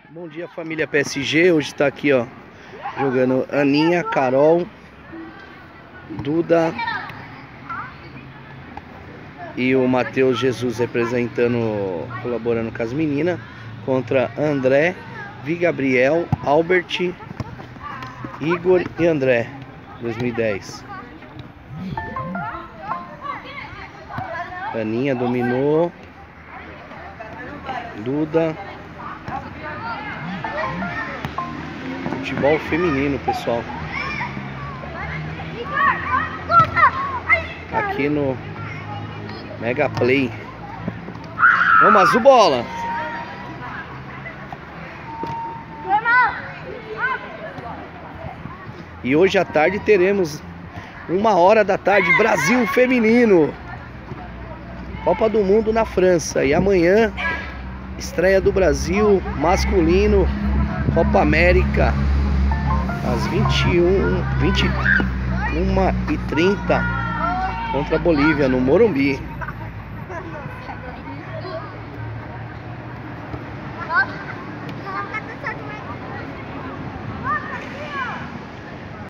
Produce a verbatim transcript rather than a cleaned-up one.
Bom dia, família P S G. Hoje está aqui, ó, jogando Aninha, Carol, Duda e o Matheus Jesus representando, colaborando com as meninas, contra André, Vi Gabriel, Albert, Igor e André, dois mil e dez. Aninha dominou, Duda. Futebol feminino, pessoal. Aqui no Mega Play. Vamos, azul bola. E hoje à tarde teremos uma hora da tarde Brasil feminino, Copa do Mundo na França. E amanhã estreia do Brasil masculino, Copa América, às vinte e uma e trinta contra a Bolívia no Morumbi.